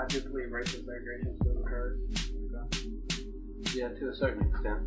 do believe racial segregation still occurs. Yeah, to a certain extent.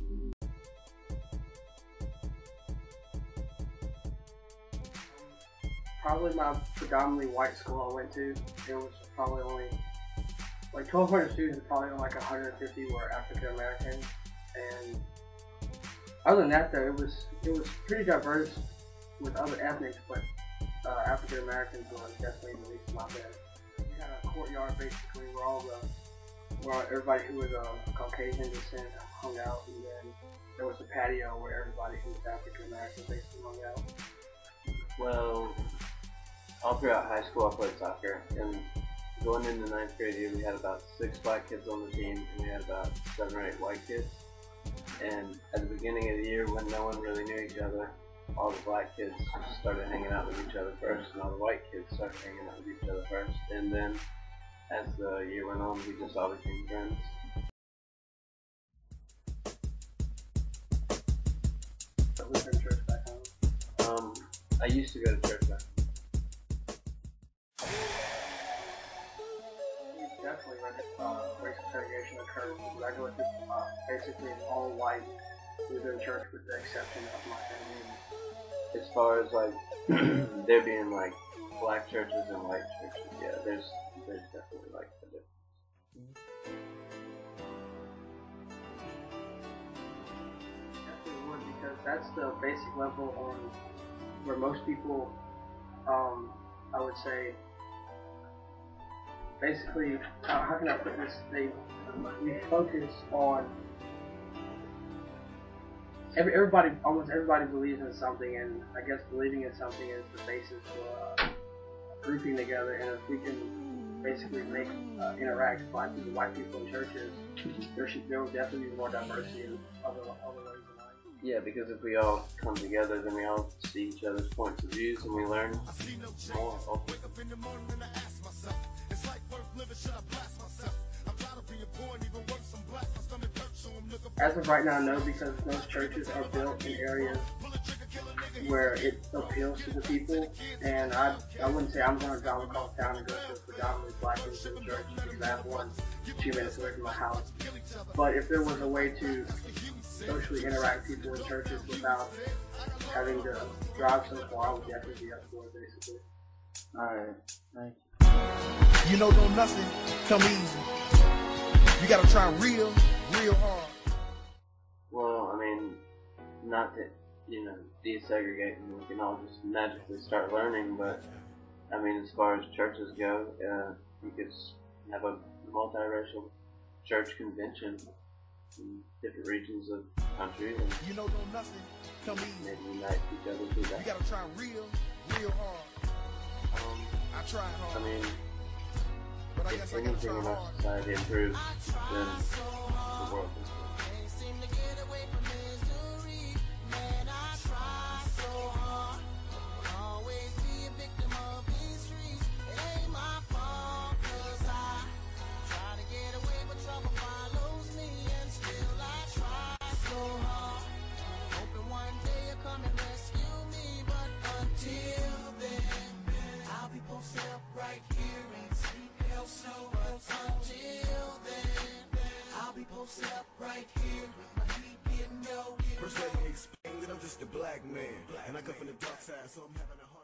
Probably my predominantly white school I went to, there was probably only like 1,200 students, probably only like 150 were African American, and other than that, though, it was pretty diverse with other ethnics, but African Americans were definitely the least amount there. We had a courtyard basically where everybody who was Caucasian descent hung out, and then there was a patio where everybody who was African American basically hung out. Well, all throughout high school I played soccer, and going into 9th grade year we had about 6 black kids on the team, and we had about 7 or 8 white kids. And at the beginning of the year, when no one really knew each other, all the black kids started hanging out with each other first, and all the white kids started hanging out with each other first. And then, as the year went on, we just all became friends. Who's in church back home? I used to go to church back home. Definitely racial segregation occurs. I go with basically all white within church with the exception of my family. As far as like there being like black churches and white churches, yeah, there's definitely like a difference. Definitely would, because that's the basic level on where most people, I would say, basically, how can I put this? We focus on almost everybody believes in something, and I guess believing in something is the basis for grouping together. And if we can basically make interact black people, white people in churches, there will definitely be more diversity in other ways of life. Yeah, because if we all come together, then we all see each other's points of views, and we learn more. As of right now, no, because most churches are built in areas where it appeals to the people, and I wouldn't say I'm going to drive across town and go to a predominantly black Christian church because I have one 2 minutes away from my house. But if there was a way to socially interact people in churches without having to drive so far, I would definitely be up for it, basically. Alright, thank you. You know, don't nothing come easy. You gotta try real hard. Well, I mean, not that, desegregate and we can all just magically start learning, but, I mean, as far as churches go, you could have a multiracial church convention in different regions of the country, and you know, don't nothing come easy. Maybe unite each other through that. You gotta try real hard. I tried hard. I mean, but I if guess I gotta anything try in our hard. society improves, then the world is good. First let me explain that I'm just a black man, and I come from the dark side, so I'm having a hard